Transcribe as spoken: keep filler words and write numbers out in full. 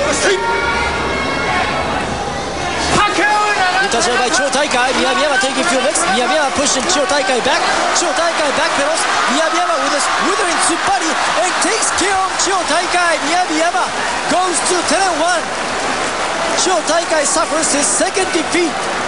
Touch by Chiyo Taikai. Miyamiyama taking few licks. Miyamiyama pushing Chiyo Taikai back. Chiyo Taikai backpedals. Miyamiyama with his withering Tsuppari and takes care of Chiyo Taikai. Miyamiyama goes to ten and one. Chiyo Taikai suffers his second defeat